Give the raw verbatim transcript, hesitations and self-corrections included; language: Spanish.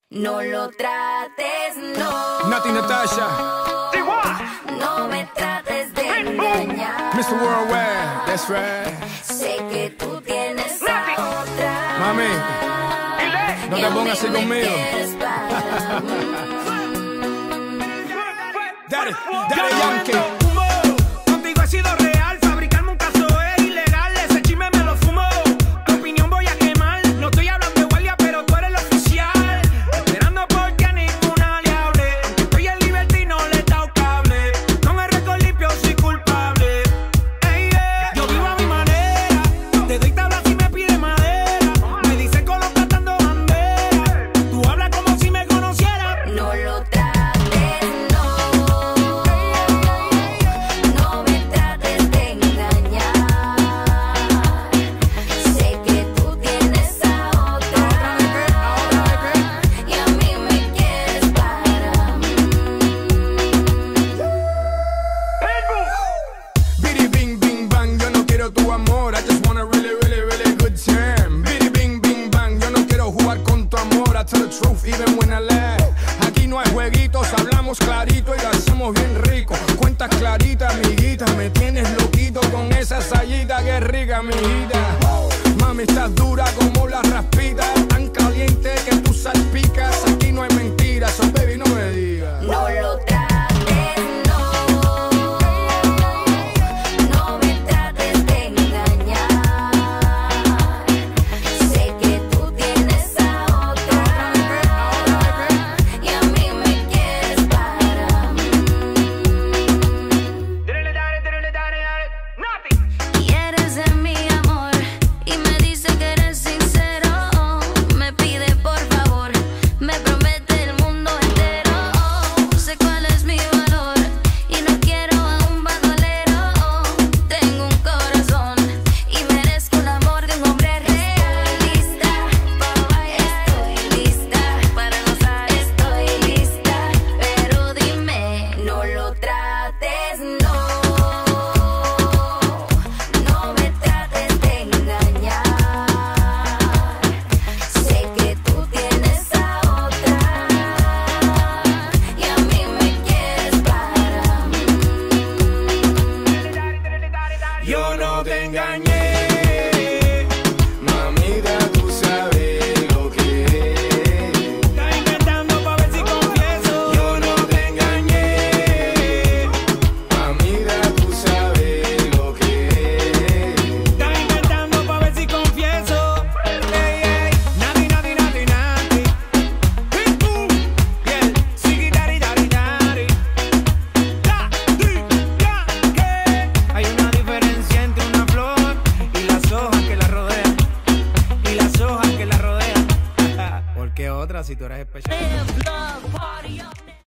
No lo trates, no. Nati Natasha. No me trates de engañar. mister Worldwide, that's right. Sé que tú tienes a otra. Mami, no te pongas así conmigo. Dale, dale, Yankee. Contigo he sido real, fabricarme un caso es ilegal. Ese chisme me lo fumo, tu opinión voy a quemar. No estoy hablando de guardia, pero tú eres el oficial. Esperando porque a ninguna le hable. Estoy en libertad y no le he dado cable. Con el récord limpio soy culpable. Ey, yeah. Yo vivo a mi manera, te doy tabla si me pide madera. Me dice colocando bandera. Tú hablas como si me conociera. No lo trates. Tu amor, I just want a really, really, really good time. Biddy bing, bing, bang. Yo no quiero jugar con tu amor. I tell the truth even when I lie. Aquí no hay jueguitos, hablamos clarito y lo hacemos bien rico. Cuentas claritas, amiguita. Me tienes loquito con esa sayita que es rica, amiguita. Mami, estás dura como la raspita. Tan caliente que tú salpicas. Aquí no hay mentiras, so baby, no me digas. No lo trates. Yo no te engañé, mamita, tú sabes lo que es. Estás inventando pa' ver si confieso. Yo no te engañé, mamita, tú sabes lo que es. Estás inventando pa' ver si confieso. Ey, ey, nati, nati, nati, nati. Hey, boom, yeah, sigi, dari, dari, dari. Da, di, ya, que hay una diferencia entre una flor y las hojas que la rodean, y las hojas que la rodean. Porque otra si tú eres especial.